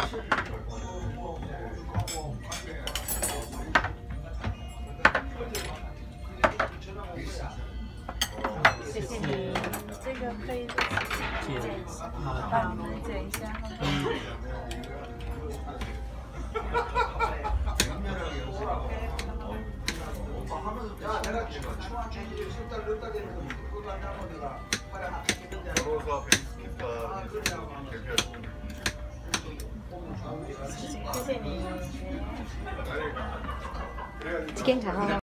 谢谢你，这个可以剪一下，帮你们剪一下。谢谢你。 健康。